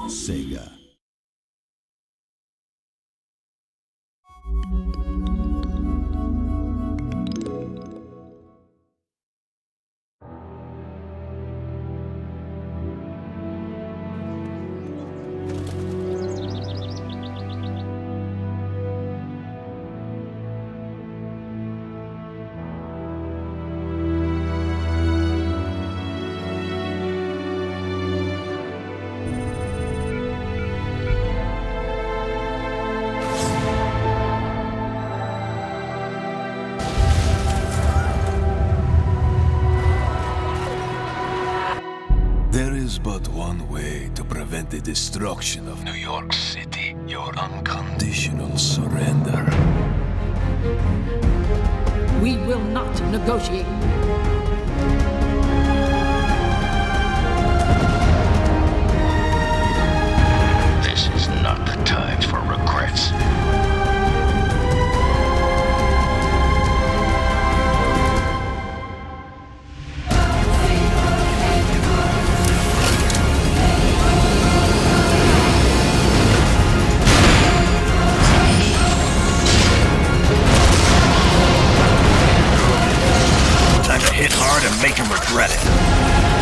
Sega. There is but one way to prevent the destruction of New York City. Your unconditional surrender. We will not negotiate. This is not the time for regrets. Time to hit hard and make him regret it.